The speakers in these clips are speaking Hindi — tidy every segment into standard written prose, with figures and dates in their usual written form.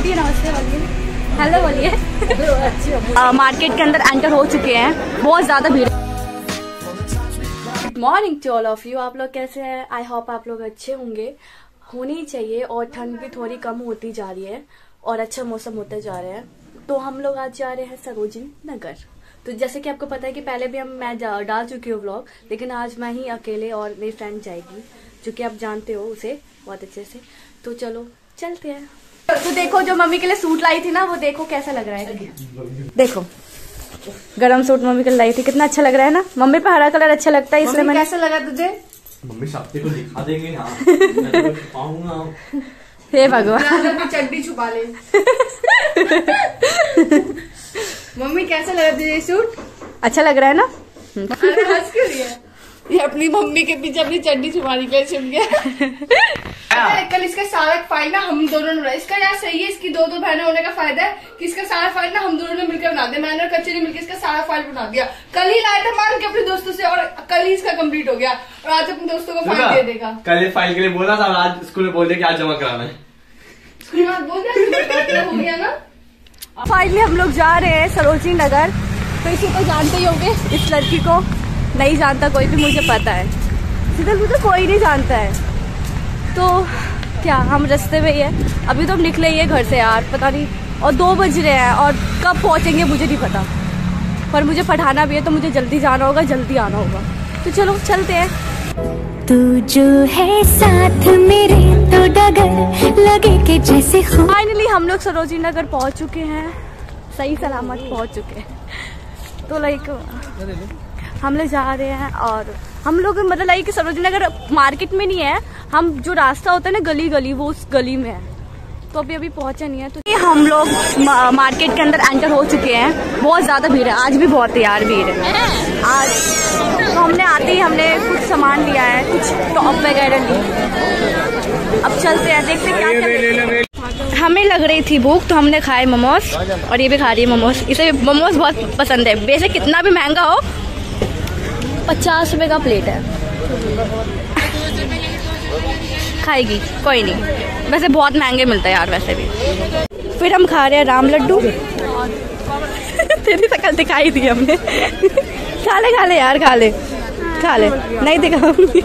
आंटी नमस्ते बोलिए, हेलो बोलिए। मार्केट के अंदर एंटर हो चुके हैं, बहुत ज्यादा भीड़। Good morning to all of you. आप लोग कैसे हैं? आई होप आप लोग अच्छे होंगे, होनी ही चाहिए। और ठंड भी थोड़ी कम होती जा रही है और अच्छा मौसम होते जा रहे हैं। तो हम लोग आज जा रहे हैं सरोजिनी नगर। तो जैसे कि आपको पता है कि पहले भी मैं डाल चुकी हूँ व्लॉग, लेकिन आज मैं ही अकेले और मेरी फ्रेंड जाएगी, जो कि आप जानते हो उसे बहुत अच्छे से। तो चलो चलते हैं। तो देखो जो मम्मी के लिए सूट लाई थी ना, वो देखो कैसा लग रहा है। देखो गरम सूट मम्मी के लिए लाई थी, कितना अच्छा लग रहा है ना। मम्मी पे हरा कलर अच्छा लगता है, इसलिए मैंने। कैसा लगा तुझे? मम्मी साथी को दिखा देंगे ना, मैं तो छुपाऊंगा। हे भगवान, चड्डी छुपा ले। मम्मी कैसा लगा तुझे सूट? अच्छा लग रहा है ना? हंस क्यों रही है? ये अपनी मम्मी के पीछे अपनी चड्डी छुपाने के लिए छिप गया। कल इसका सारा फाइल ना हम दोनों ने, इसका यार सही है, इसकी दो बहनें होने का फायदा है कि इसका सारा फाइल ना हम दोनों ने मिलकर बना दिया। मैंने और कच्चे ने मिलकर इसका सारा फाइल बना दिया। कल ही लाया था मान के अपने दोस्तों से, और कल ही इसका कंप्लीट हो गया, और आज अपने दोस्तों को फाइल दे देगा। कल ये फाइल के लिए बोला था, आज स्कूल में बोल दिया कि आज जमा कराना है। स्कूल में बोल दिया हो गया ना। फाइनली हम लोग जा रहे हैं सरोजिनी नगर। तो इसी को जानते ही होंगे, इस लड़की को नहीं जानता कोई भी, मुझे पता है। सीधे मुझे कोई नहीं जानता है। तो क्या हम रास्ते में ही है, अभी तो हम निकले ही है घर से यार, पता नहीं। और 2 बज रहे हैं और कब पहुंचेंगे मुझे नहीं पता, पर मुझे पढ़ाना भी है तो मुझे जल्दी जाना होगा, जल्दी आना होगा। तो चलो चलते हैं। तू जो है साथ मेरे तो डगर लगे के जैसे। फाइनली हम लोग सरोजिनी नगर पहुंच चुके हैं, सही सलामत पहुंच चुके हैं। तो लाइक हम लोग जा रहे हैं, और हम लोग मतलब लाइक सरोजिनी नगर मार्केट में नहीं है, हम जो रास्ता होता है ना गली गली, वो उस गली में है। तो अभी पहुंचे नहीं है। तो हम लोग मार्केट के अंदर एंटर हो चुके हैं, बहुत ज्यादा भीड़ है, आज भी बहुत है यार भीड़ है आज। तो हमने आते ही हमने कुछ सामान लिया है, कुछ टॉप वगैरह ली। अब चलते हैं, देखते क्या क्या। हमें लग रही थी भूख, तो हमने खाए मोमोज, और ये भी खा रही है मोमोज। इसे मोमोज बहुत पसंद है, वैसे कितना भी महंगा हो, 50 रुपए का प्लेट है। खाएगी कोई नहीं, वैसे बहुत महंगे मिलते हैं यार वैसे भी। फिर हम खा रहे हैं राम लड्डू। तेरी शक्ल दिखाई दी हमने। खा ले यार, खा ले। नहीं दिखाऊंगी।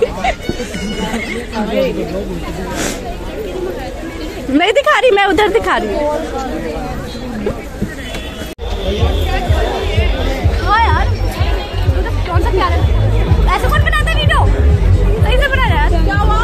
नहीं दिखा रही, मैं उधर दिखा रही हूँ। हाँ यार, कौन सा प्यारा, ऐसा कौन बनाता है वीडियो? सही से बना रहा है। क्या हुआ?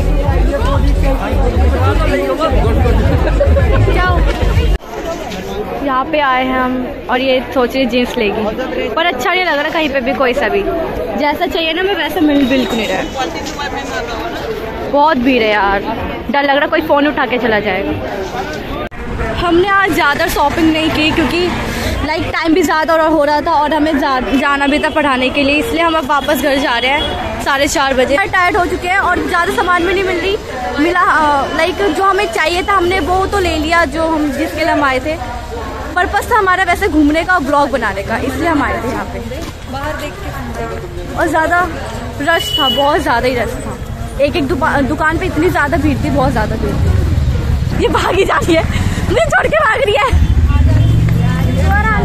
यहाँ पे आए हैं हम, और ये सोच रही जीन्स लेगी, पर अच्छा नहीं लग रहा कहीं पे भी, कोई सा भी जैसा चाहिए ना मैं वैसा बिल्कुल नहीं रहा। बहुत भीड़ है यार, डर लग रहा कोई फोन उठा के चला जाएगा। हमने आज ज़्यादा शॉपिंग नहीं की, क्योंकि लाइक टाइम भी ज़्यादा हो रहा था, और हमें जाना भी था पढ़ाने के लिए, इसलिए हम अब वापस घर जा रहे हैं 4:30 बजे। टायर्ड हो चुके हैं, और ज़्यादा सामान भी नहीं मिला। लाइक जो हमें चाहिए था हमने वो तो ले लिया, जो हम जिसके लिए हम आए थे। पर्पस था हमारा वैसे घूमने का, ब्लॉग बनाने का, इसलिए हम आए थे यहाँ पे बाहर देख के। और ज़्यादा रश था, बहुत ज़्यादा ही रश था। एक दुकान पे इतनी ज़्यादा भीड़ थी, बहुत ज़्यादा भीड़ थी। ये भागी जा रही है, मुझे छोड़ के भाग रही है। तो आराम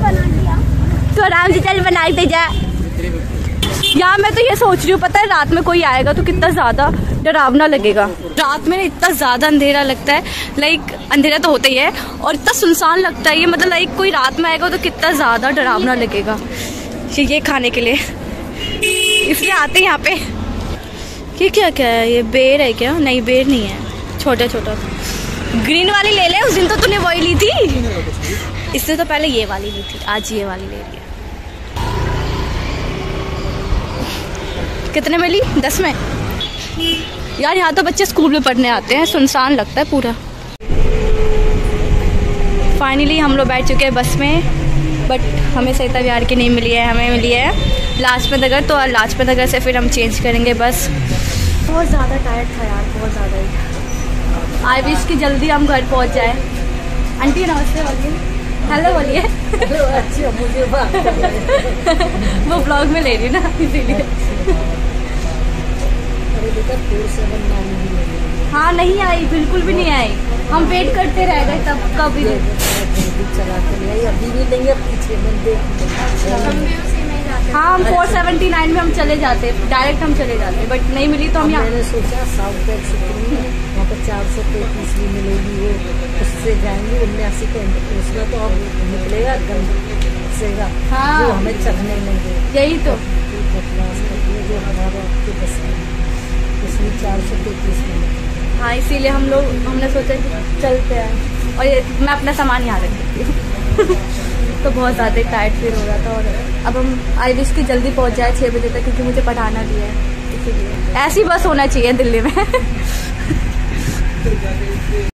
से चल बना दे जा। यार मैं तो ये सोच रही हूँ, पता है रात में कोई आएगा तो कितना ज़्यादा डरावना लगेगा। रात में इतना ज़्यादा अंधेरा लगता है, लाइक अंधेरा तो होता ही है, और इतना सुनसान लगता है ये, मतलब लाइक कोई रात में आएगा तो कितना ज़्यादा डरावना लगेगा ये खाने के लिए, इसलिए आते हैं यहाँ पे। ये क्या है, ये बेर है क्या? नहीं बेर नहीं है, छोटा छोटा ग्रीन वाली ले ले। उस दिन तो तूने वही ली थी, इससे तो पहले ये वाली ली थी, आज ये वाली ले लिया। कितने में ली? 10 में। यार यहाँ तो बच्चे स्कूल में पढ़ने आते हैं, सुनसान लगता है पूरा। फाइनली हम लोग बैठ चुके हैं बस में, बट हमें सरिता विहार की नहीं मिली है, हमें मिली है लाजपत नगर। तो लाजपत नगर से फिर हम चेंज करेंगे बस। बहुत ज़्यादा टायर्ड था यार, बहुत ज़्यादा ही। आई विश कि जल्दी हम घर पहुँच जाए। आंटी नमस्ते बोलिए, हेलो बोलिए। अच्छी मुझे वो ब्लॉग में ले रही ना, इसीलिए। हाँ नहीं आई, बिल्कुल भी नहीं आई। हम वेट करते रह गए तब कभी चला के ले आई, अभी भी देंगे पीछे में देख। हाँ हम 479 में हम चले जाते, डायरेक्ट हम चले जाते, बट नहीं मिली तो हम यहाँ। मैंने सोचा साउथ एक्स वहाँ पर 433 भी मिलेगी, वो उससे जाएंगे 79 के उसमें तो अब निकलेगा एकदम सेगा। हाँ जो हमें चढ़ने लगे यही तो जो हमारे आपके बस उसमें 433 में। हाँ इसीलिए हमने सोचा कि चलते हैं, और ये मैं अपना सामान यहाँ रख देती हूँ। तो बहुत ज़्यादा टायर्ड फील हो रहा था, और अब हम आई विश की जल्दी पहुँच जाए 6 बजे तक, क्योंकि मुझे पढ़ाना भी है, इसीलिए ऐसी बस होना चाहिए दिल्ली में।